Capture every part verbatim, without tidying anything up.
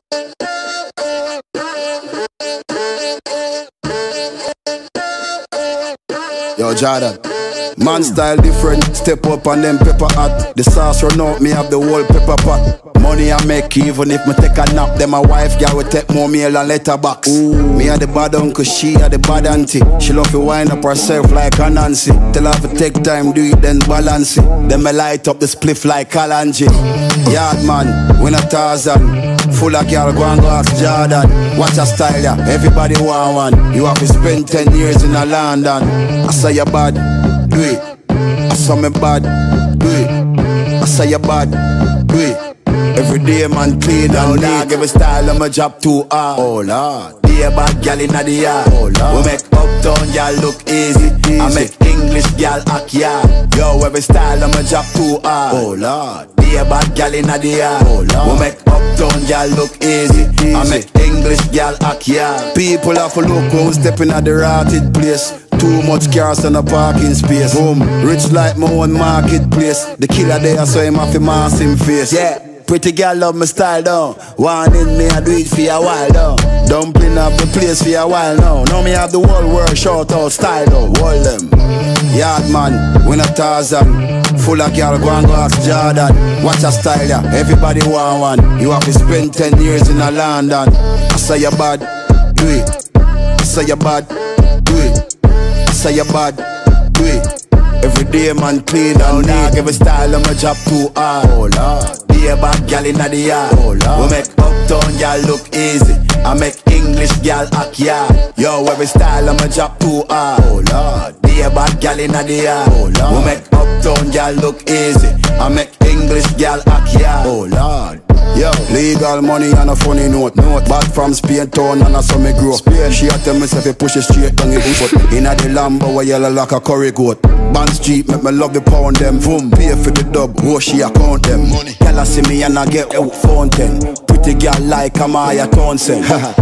Yo, Jordan. Man style different, step up on them pepper hot. The sauce run out, me have the whole pepper pot. Money I make even if me take a nap. Then my wife girl will take more meal and letterbox. Ooh. Me a the bad uncle, she a the bad auntie. She love to wind up herself like a Nancy. Tell her to take time, do it then balance it. Then me light up the spliff like Kalanji. Yard man, we not Tarzan. Full of girl, go and go ask Jordan. Watch a style ya, everybody want one. You have to spend ten years in a London. I say you bad, do it. I saw me bad, do it. I say you bad, do it. Every day man clean and neat. Every style of my job too hard. Oh Lord, be a bad gal inna the yard. Oh Lord, we make uptown gal look easy. easy. I make English gal act yard. Yo, every style of my job too hard. Oh Lord, be a bad gal inna the yard. Oh Lord, we make uptown gal look easy. easy. I make English gal act yard. People have to look who's stepping at the rotted place. Too much cars on a parking space. Boom, rich like my own marketplace. The killer there so him have to mask him face. Yeah. Pretty girl love my style down. One in me I do it for a while down. Dumpling up the place for a while now. Now me have the whole world shout out Stylo. Hold them. Yard man, we not Tarzan. Full of girl go and go ask Jordan. Watch a style ya, everybody want one. You have to spend ten years in a London. I say you bad, do it. I say you bad, do it. I say you bad, do it. Every day man clean and neat. Every style of my job too hard. Oh Lord, be a bad gal inna the yard. Oh Lord, we make uptown gal look easy. I make English gal act yard. Yo, every style of my job too hard. Oh Lord, be a bad gal inna the yard. Oh Lord, we make uptown gal look easy. I make English gal act yard. Oh Lord. Yo, legal money and a funny note. Note back from Spain town and I saw me grow. Spain, she a tell me if you push it straight down the foot. Inna the Lambo where yellow like a curry goat. Band street make me love the pound them. Boom, pay for the dub, oh she account them. Money. Girl I see me and I get out fountain. Pretty girl like Amaya Townsend.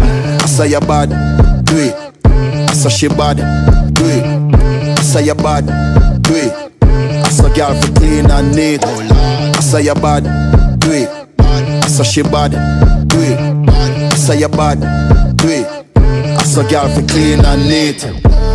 I say you bad, do it. I say she bad, do it. I say you bad, do it. I say girl for clean and neat. I say you bad, do it. I say she bad, do it. I say you bad, do it. I say girl for clean and neat.